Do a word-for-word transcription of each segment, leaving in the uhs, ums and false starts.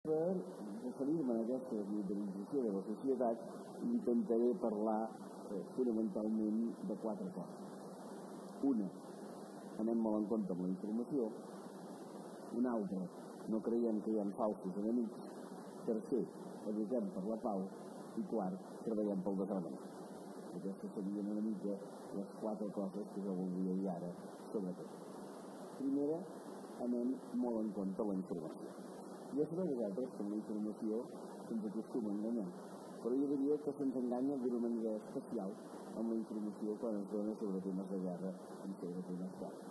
Per referir-me a aquesta militarització de la societat, intentaré parlar eh, fonamentalment de quatre coses. Una, anem molt en compte amb la informació. Una altra, no creiem que hi ha falsos enemics. Tercer, eduquem per la pau. I quart, treballem pel desarmament. Aquestes serien una mica les quatre coses que jo voldria dir ara sobre tot. Primera, anem molt en compte la informació. Ja sabeu vosaltres que la informació se'ns acostuma a enganyar, però jo diria que se'ns enganya d'una manera especial amb la informació quan es dona sobre temes de guerra i sobre temes claus.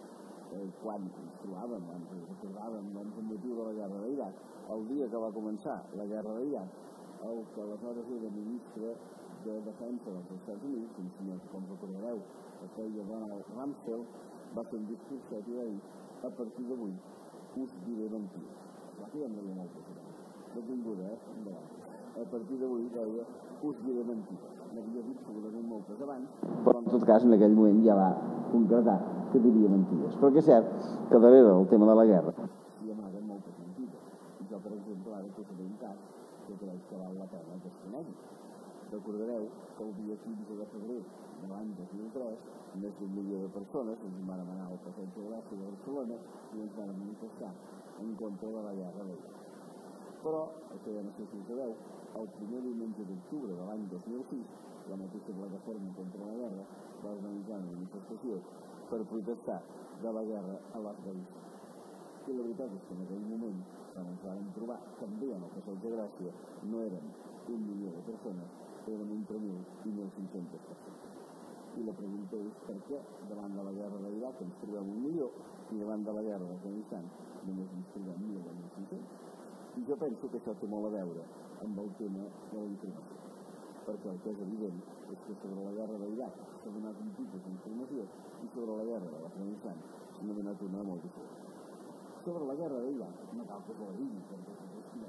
Eh, quan ens trobàvem, ens recordàvem doncs, el motiu de la guerra d'Iraq, el dia que va començar la guerra d'Iraq, el que aleshores era ministre de Defensa dels Estats Units, un senyor que, com recordareu, es feia Donald Rumsfeld, va fer un discurs que va dir: a partir d'avui us diré mentides. La feia amb la molta gent. Detinguda, eh? A partir d'avui deia, us diré mentides. N'havia dit segurament moltes abans, però en tot cas en aquell moment ja va concretar que diria mentides. Però que és cert que darrere del tema de la guerra hi amaguen moltes mentides. I jo, per exemple, ara posaré un cas que crec que val la pena que es conegui. Recordareu que el dia quinze de febrer de l'any dos mil tres, més d'un milió de persones ens van demanar al passeig de Gràcia de Barcelona i ens van manifestar en contra de la guerra d'Iraq. Però, el que ja no sé si ho sabeu, el primer diumenge d'octubre de l'any dos mil sis, la mateixa plataforma contra la guerra va organitzar una manifestació per protestar de la guerra a l'Afganistan. I la veritat és que en aquell moment, quan ens vam trobar també en el passeig de Gràcia, no eren un milió de persones, eren entre mil i mil cinc-centes persones. I la pregunta és per què davant de la guerra d'Iraq ens trobem un milió i davant de la guerra d'Afganistan només ens trobem mil o mil cinc-cents. I jo penso que això té molt a veure amb el tema de la informació. Perquè el que és evident és que sobre la guerra d'Iraq s'ha donat un tipus d'informació i sobre la guerra de l'Afganistan s'ha donat una molt diferent. Sobre la guerra d'Iraq no cal que se la digui, perquè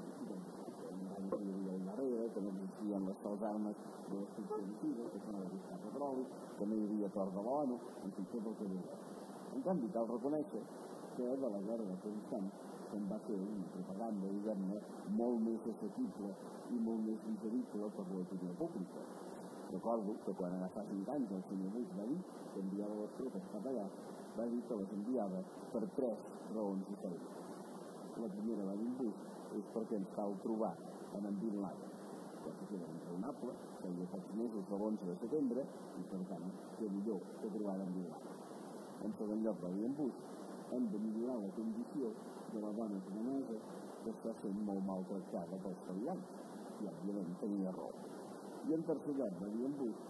no hi havia al darrere, que no existien les tals armes de les construccions, que s'han de buscar petroli, que no hi havia tort de l'ONU, en fi, tot el que hi havia. En canvi, cal reconèixer que de la guerra d'Afganistan se'n va fer una propaganda, diguem-ne, molt més assequible i molt més digerible per l'opinió pública. Recordo que quan ara fa cinc anys el senyor Bush va dir que enviava les tropes cap allà, va dir que les enviava per tres raons diferents. La primera, va dir Bush, és perquè ens cal trobar en en Bin Laden, cosa que era raonable, feia pocs mesos de l'onze de setembre, i per tant, que millor que trobar en Bin Laden. En segon lloc, va dir en Bush, hem de millorar la condició de la dona vietnamesa que està sent molt maltractada pels talibans, i òbviament tenia raó. I en tercer lloc, va dir en Bush,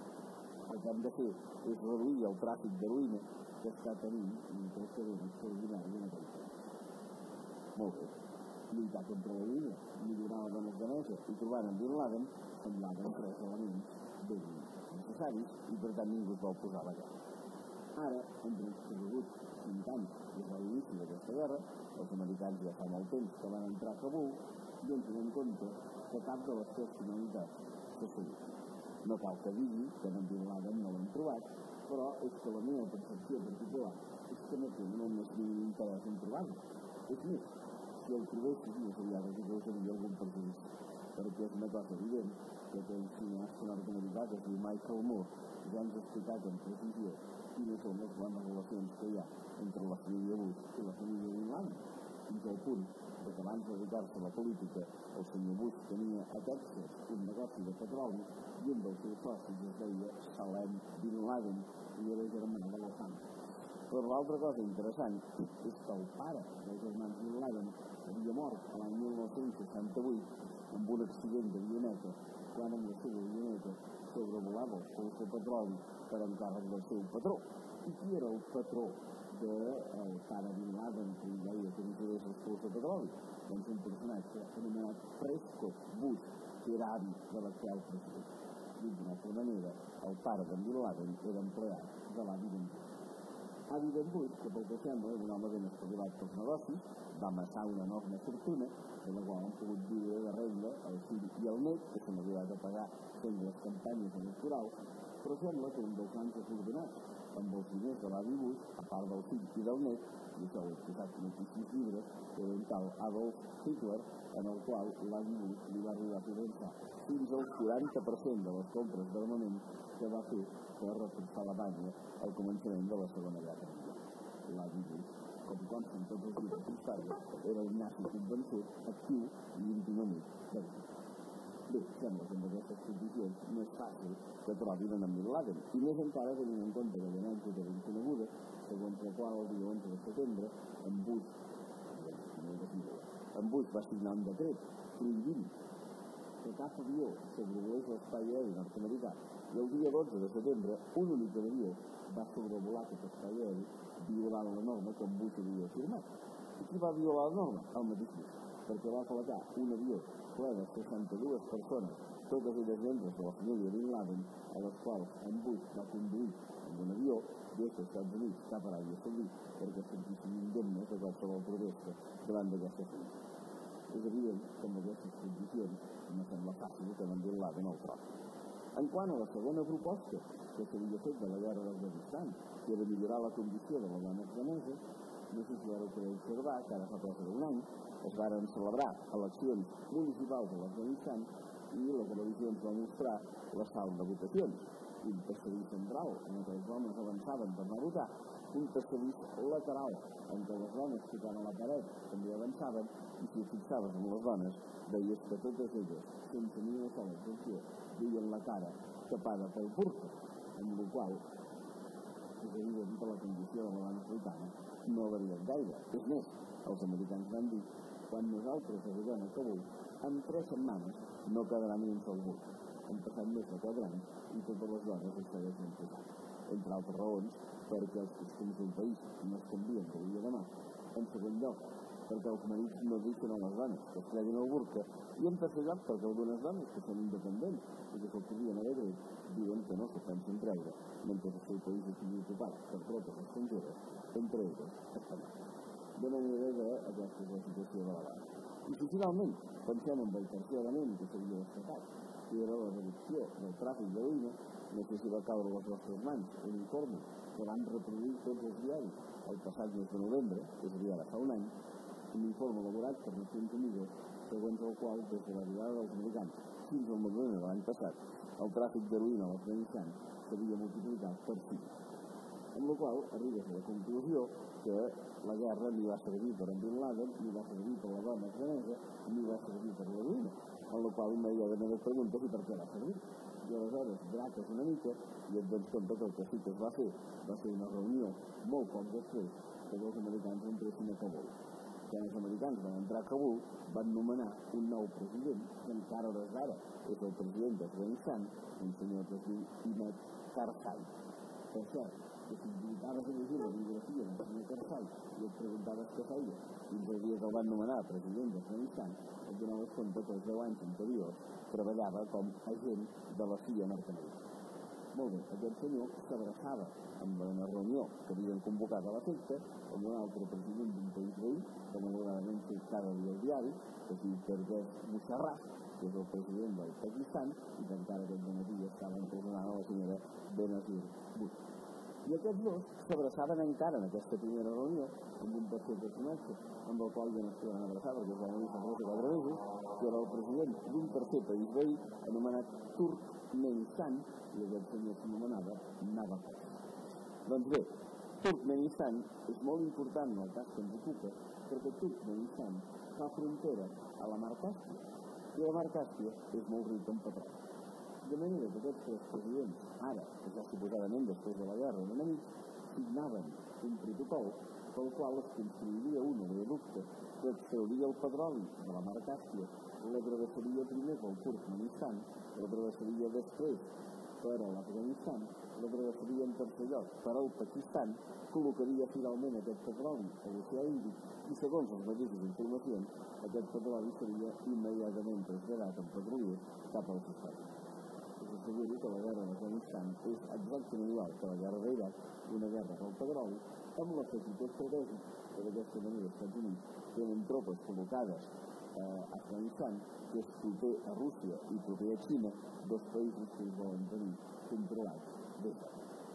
el que hem de fer és reduir el tràfic d'heroïna que està tenint un creixement extraordinari en aquell país. Molt bé. Lluitar contra l'heroïna, millorar la dona afganesa i trobar en Bin Laden semblaven tres elements ben necessaris i per tant ningú es vol posar a la guerra. Ara, hem transcorregut cinc anys des de l'inici d'aquesta guerra, els americans ja fa molt temps que van entrar a Kabul i ens donem compte que cap de les tres finalitats s'ha seguit. No cal que digui que en Bin Laden no l'hem trobat, però és que la meva percepció particular és que no tenen el més mínim interès en trobar-lo. És més, si el trobessis no seria que causaria algun perjudici, perquè és una cosa evident que aquell cineasta nord-americà que es diu Michael Moore ja ens ha explicat amb precisió quines són les bones relacions que hi ha entre la família Bush i la família Bin Laden, fins al punt que abans de dedicar-se a la política el senyor Bush tenia a Texas un negoci de petroli i un dels seus socis es deia Salem Bin Laden i era germà de la fama. Però l'altra cosa interessant és que el pare dels germans Bin Laden havia mort l'any mil nou-cents seixanta-vuit amb un accident d'avioneta quan amb la seva avioneta sobrevolava els pous de petroli per encàrrec del seu patró. I qui era el patró del pare Bin Laden que li deia que vigilés els pous de petroli? Doncs un personatge anomenat Prescott Bush, que era avi de l'actual president. I d'una altra manera, el pare de Bin Laden era empleat de l'avi d'en Bush. Avi d'en Bush, que pel que sembla era un home ben espavilat pels negocis, va amassar una enorme fortuna, de la qual han pogut viure de renda el fill i el net, que s'han arribat a pagar fent les campanyes electorals, però sembla que un dels grans desordenats amb els diners de l'avi Bush, a part del fill i del net, i això ho he explicat en moltíssims llibres, era un tal Adolf Hitler, en el qual l'avi Bush li va arribar a finançar fins al quaranta per cent de les compres d'armament que va fer per reforçar Alemanya al començament de la Segona Guerra Mundial. L'avi Bush, com consta en tots els llibres d'història, era un nazi convençut, actiu i íntim amic de Hitler. Bé, sembla que amb aquestes condicions no és fàcil que trobin en Bin Laden, i més encara tenint en compte que l'anècdota ben coneguda, segons la qual el dia onze de setembre, en Bush, en Bush va signar un decret prohibint que cap avió sobrevolés l'espai aeri nord-americà, i el dia dotze de setembre un únic avió va sobrevolar aquest espai aeri violant la norma com Bush havia afirmat. I qui va violar la norma? El mateix Bush, perquè va flatar un avió ple de seixanta-dues persones, totes elles membres de la família Bin Laden, a les quals en Bush va conduir amb un avió des dels Estats Units cap a l'Aràbia Saudita perquè sentissin indemnes de qualsevol protesta davant d'aquesta família. És evident que amb aquestes condicions no sembla fàcil que en Bin Laden el trobi. En quant a la segona proposta que s'havia fet de la guerra d'Afganistan, que era millorar la condició de la dona afganesa, no sé si ara ho podeu observar, que ara fa cosa d'un any es varen celebrar eleccions municipals a l'Afganistan i la televisió ens va mostrar la sala de votacions. Un passadís central en què les dones avançaven per anar a votar, un passadís lateral en què les dones tocant a la paret també avançaven, i si et fixaves en les dones veies que totes elles, sense ni una sola excepció, duien la cara tapada pel burka, amb la qual és evident que la condició de la dona africana no ha variat gaire. És més, els americans van dir, quan nosaltres arribem a Kabul, en tres setmanes no quedarà ni un sol burka. Han passat més de quatre anys i totes les dones es segueixen posant. Entre altres raons, perquè els costums d'un país no es canvien de dia a demà. En segon lloc, perquè els marits no deixen a les dones que es treguin el burka, i en tercer lloc perquè algunes dones que són independents i que se'l podrien haver dret diuen que no se pensen treure, mentre el seu país estigui ocupat per tropes estrangeres, entre elles espanyoles. De manera que aquesta és la situació de la dona. I si finalment pensem en el tercer element que s'havia destacat, que era la reducció del tràfic d'heroïna, no sé si va caure a les vostres mans un informe que van reproduir tots els diaris el passat mes de novembre, és a dir, ara fa un any, un informe elaborat per Nacions Unides, segons el qual, des de l'arribada dels americans fins al novembre de l'any passat, el tràfic d'heroïna a l'Afganistan s'havia multiplicat per cinc. Amb la qual arribes a la conclusió que la guerra ni va servir per en Bin Laden, ni va servir per la dona afganesa, ni va servir per l'heroïna, amb la qual immediatament es pregunta si per què va servir. I aleshores grates una mica i et dones compte que el que sí que es va fer va ser una reunió molt poc després que els americans entressin a Kabul. Quan els americans van entrar a Kabul van nomenar un nou president que encara hores d'ara és el president d'Afganistan, un senyor que es diu Ahmed Karzai. Per cert, que si invitaves a llegir la biografia del senyor Karzai i et preguntaves què feia fins al dia que el van nomenar president d'Afganistan, et donaves compte que els deu anys anteriors treballava com a agent de la C I A nord-americana. Molt bé, aquest senyor s'abraçava amb una reunió que havien convocat a l'efecte amb un altre president d'un país veí, que malauradament té cada dia al diari, que es diu Pervez Musharraf, que és el president del Pakistan, i que encara aquest dematí estava empresonant a la senyora Benazir Bhutto. I aquests dos s'abraçaven encara en aquesta primera reunió amb un tercer personatge amb el qual ja no es poden abraçar perquè es van unir fa tres o quatre mesos, que era el president d'un tercer país veí anomenat Turkmenistan, i aquest senyor s'anomenava Nabokov. Doncs bé, Turkmenistan és molt important en el cas que ens ocupa perquè Turkmenistan fa frontera a la Mar Càspia, i la Mar Càspia és molt rica en petroli. De manera que aquests tres presidents, ara, que ja suposadament després de la guerra en enemics, signaven un protocol pel qual es construiria un oleoducte que extrauria el petroli de la Mar Càspia, la travessaria primer pel Turkmenistan, la travessaria després per a l'Afganistan, la travessaria en tercer lloc per al Pakistan, col·locaria finalment aquest petroli a l'oceà Índic i, segons les mateixes informacions, aquest petroli seria immediatament traslladat en petroliers cap als Estats Units. Us asseguro que la guerra d'Afganistan és exactament igual que la guerra d'Iraq, una guerra pel petroli, amb l'afegit estratègic que d'aquesta manera els Estats Units tenen tropes col·locades a Afganistan, que és proper a Rússia i proper a Xina, dos països que es volen tenir controlats des de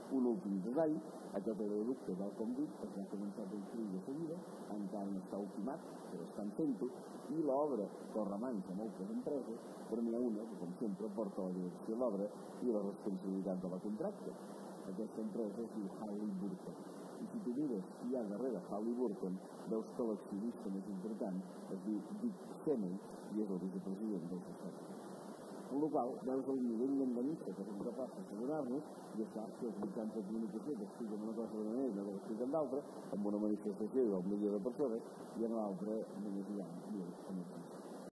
un últim detall, aquest aeroducte, tal com dic, es va començar a construir de seguida, encara no està ultimat, però estan fent-ho, i l'obra corre mans a moltes empreses, però n'hi ha una que, com sempre, porta la direcció de l'obra i la responsabilitat de la contracta. Aquesta empresa es diu Halliburton. I si tu mires qui hi ha darrere Halliburton, veus que l'accionista més important es diu Dick Cheney i és el vicepresident dels Estats Units. Amb la qual cosa, veus el nivell d'enganista que som capaços de donar-nos, i és clar que els mitjans de comunicació que expliquen una cosa d'una manera i no que expliquen d'altra, amb una manifestació del milió de persones, i en l'altra només hi ha mil o més.